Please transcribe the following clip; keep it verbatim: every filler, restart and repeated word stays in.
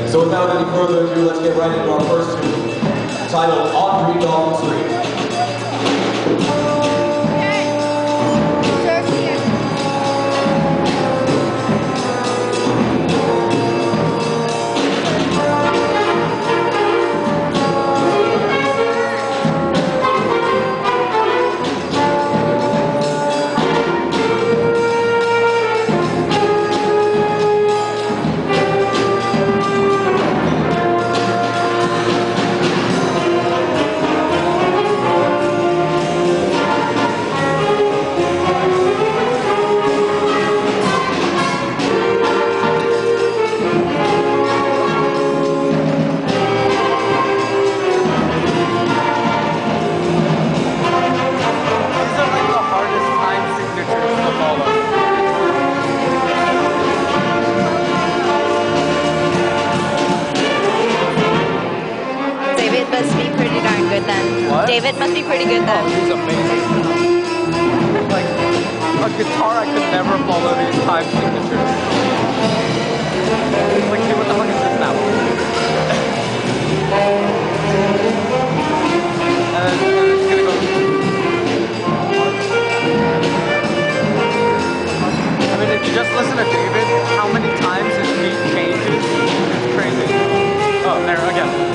So without any further ado, let's get right into our first tune, titled On Green Dolphin Street. Must be pretty darn good then. What? David must be pretty good then. Oh, he's amazing. Like, a guitar, I could never follow these time signatures. Like, dude, what the fuck is this now? And then it's gonna go... I mean, if you just listen to David, how many times his beat changes, it's crazy. Oh, there, again.